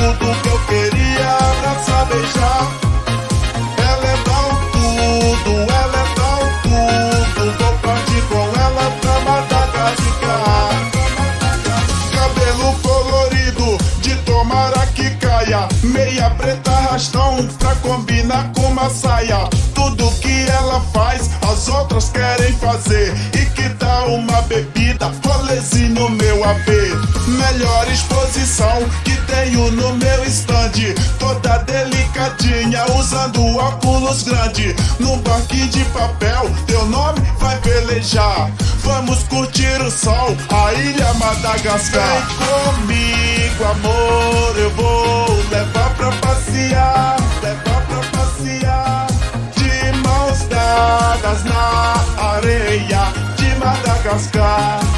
tudo que eu queria, abraçar, beijar. Ela é tão tudo, ela é tão tudo. Vou partir com ela pra Madagascar. Cabelo colorido, de tomara que caia. Meia preta, arrastão, pra combinar com uma saia. Tudo que ela faz, as outras querem fazer. E que tal uma bebida, rolezinho no meu AP. Melhor exposição que tenho no meu stand. Toda delicadinha, usando óculos grande. Num barquinho de papel, teu nome vai velejar. Vamos curtir o sol, a ilha Madagascar. Vem comigo, amor, eu vou levar pra passear. Levar pra passear. De mãos dadas na areia de Madagascar.